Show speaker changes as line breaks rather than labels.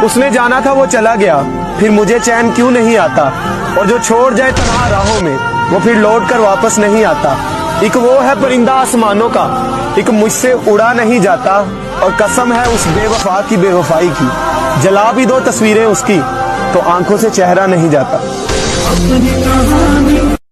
उसने जाना था वो चला गया, फिर मुझे चैन क्यों नहीं आता। और जो छोड़ जाए तन्हा राहों में, वो फिर लौट कर वापस नहीं आता। एक वो है परिंदा आसमानों का, एक मुझसे उड़ा नहीं जाता। और कसम है उस बेवफा की बेवफाई की, जला भी दो तस्वीरें उसकी तो आंखों से चेहरा नहीं जाता।